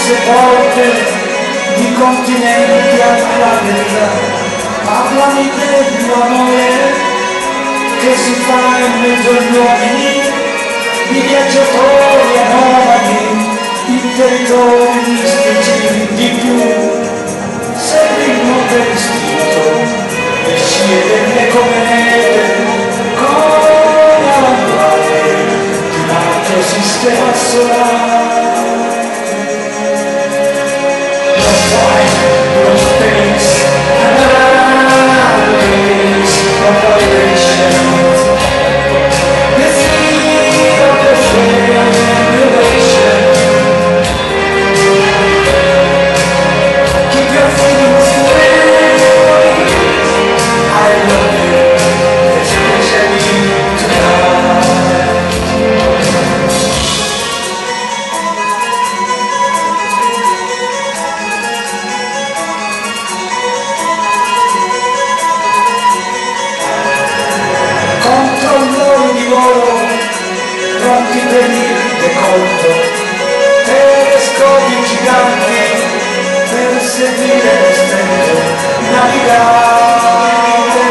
diverse porte di continenti al pianeta, parlami dell'amore che si fa in mezzo agli uomini, di viaggiatori anomali, di territori mistici, di più. Segui il monte istinto e scende le comete con la manuale di un altro sistema solare. Pronti per il decolto, telescopi giganti per seguire le stelle, navigare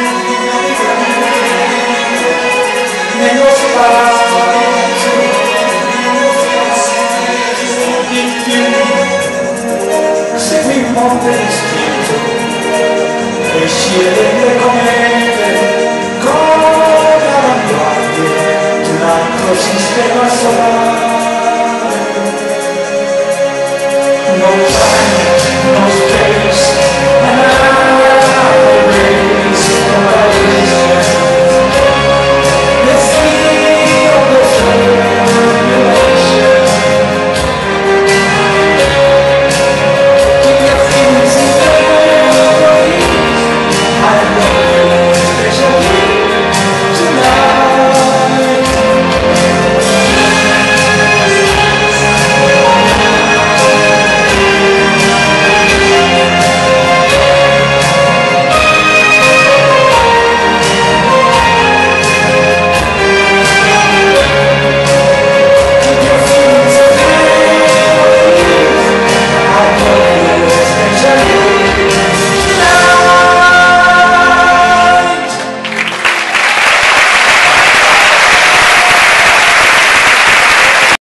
nello spazio di più. Segui il monte istinto e scegli le comete.